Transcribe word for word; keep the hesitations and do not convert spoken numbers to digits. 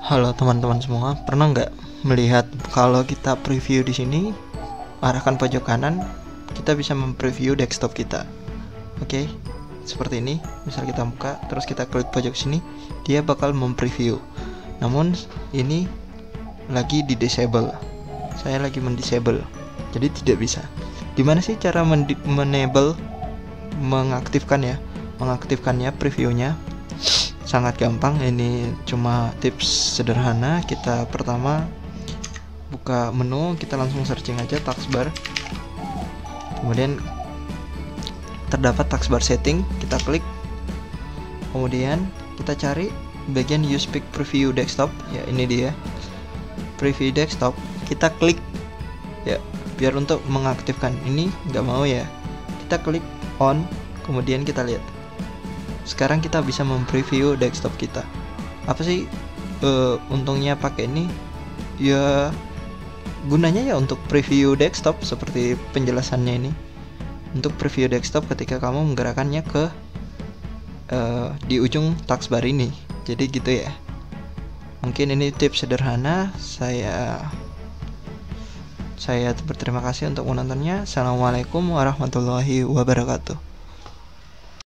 Halo teman-teman semua, pernah nggak melihat kalau kita preview di sini, arahkan pojok kanan, kita bisa mempreview desktop kita. Oke, seperti ini. Misal kita buka, terus kita klik pojok sini, dia bakal mempreview. Namun ini lagi di disable. Saya lagi mendisable, jadi tidak bisa. Gimana sih cara menenable, mengaktifkan ya, mengaktifkannya previewnya? Sangat gampang, ini cuma tips sederhana. Kita pertama buka menu, kita langsung searching aja taskbar, kemudian terdapat taskbar setting, kita klik, kemudian kita cari bagian use pick preview desktop, ya ini dia preview desktop, kita klik ya biar untuk mengaktifkan. Ini nggak mau ya, kita klik on, kemudian kita lihat sekarang kita bisa mempreview desktop kita. Apa sih uh, untungnya pakai ini? Ya gunanya ya untuk preview desktop, seperti penjelasannya ini. Untuk preview desktop ketika kamu menggerakkannya ke uh, di ujung taskbar ini. Jadi gitu ya. Mungkin ini tips sederhana. Saya saya berterima kasih untuk menontonnya. Assalamualaikum warahmatullahi wabarakatuh.